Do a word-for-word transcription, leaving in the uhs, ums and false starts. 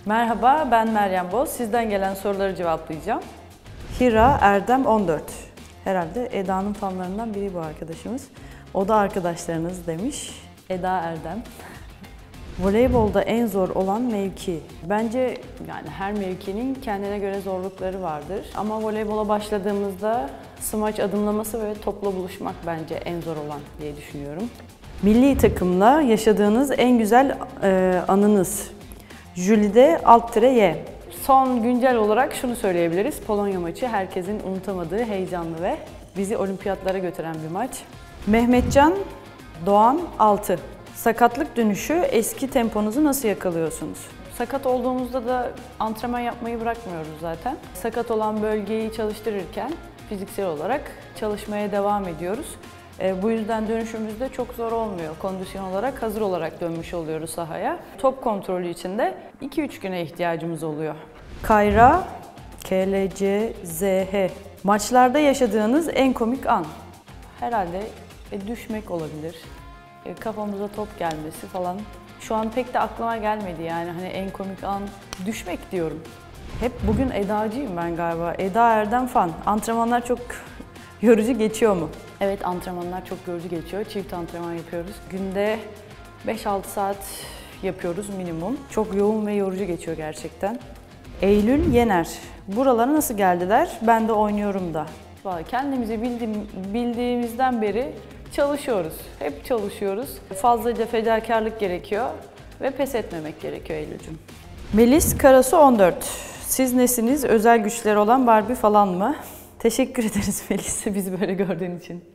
Merhaba, ben Meryem Boz. Sizden gelen soruları cevaplayacağım. Hira Erdem on dört. Herhalde Eda'nın fanlarından biri bu arkadaşımız. O da arkadaşlarınız demiş. Eda Erdem. Voleybolda en zor olan mevki. Bence yani her mevkinin kendine göre zorlukları vardır. Ama voleybola başladığımızda smaç adımlaması ve topla buluşmak bence en zor olan diye düşünüyorum. Milli takımla yaşadığınız en güzel e, anınız. Jülide alt tire Y. Son güncel olarak şunu söyleyebiliriz. Polonya maçı herkesin unutamadığı heyecanlı ve bizi olimpiyatlara götüren bir maç. Mehmetcan Doğan altı. Sakatlık dönüşü eski temponuzu nasıl yakalıyorsunuz? Sakat olduğumuzda da antrenman yapmayı bırakmıyoruz zaten. Sakat olan bölgeyi çalıştırırken fiziksel olarak çalışmaya devam ediyoruz. E, bu yüzden dönüşümüzde çok zor olmuyor. Kondisyon olarak hazır olarak dönmüş oluyoruz sahaya. Top kontrolü için de iki üç güne ihtiyacımız oluyor. Kayra K L C Z H. Maçlarda yaşadığınız en komik an? Herhalde e, düşmek olabilir. E, kafamıza top gelmesi falan. Şu an pek de aklıma gelmedi yani hani en komik an düşmek diyorum. Hep bugün Eda'cıyım ben galiba. Eda Erdem fan. Antrenmanlar çok yorucu geçiyor mu? Evet, antrenmanlar çok yorucu geçiyor. Çift antrenman yapıyoruz. Günde beş altı saat yapıyoruz minimum. Çok yoğun ve yorucu geçiyor gerçekten. Eylül Yener. Buralara nasıl geldiler? Ben de oynuyorum da. Vallahi kendimizi bildiğim, bildiğimizden beri çalışıyoruz. Hep çalışıyoruz. Fazlaca fedakarlık gerekiyor ve pes etmemek gerekiyor Eylül'cüm. Melis Karasu on dört. Siz nesiniz? Özel güçleri olan Barbie falan mı? Teşekkür ederiz Melis, bizi böyle gördüğün için.